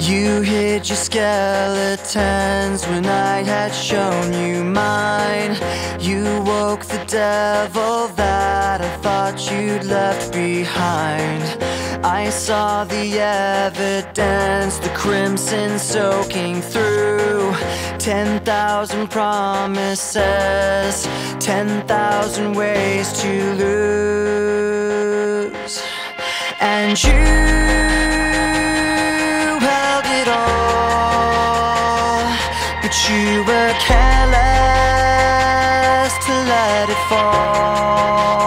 You hid your skeletons when I had shown you mine. You woke the devil that I thought you'd left behind. I saw the evidence, the crimson soaking through. 10,000 promises, 10,000 ways to lose. And you held it all, but you were careless to let it fall.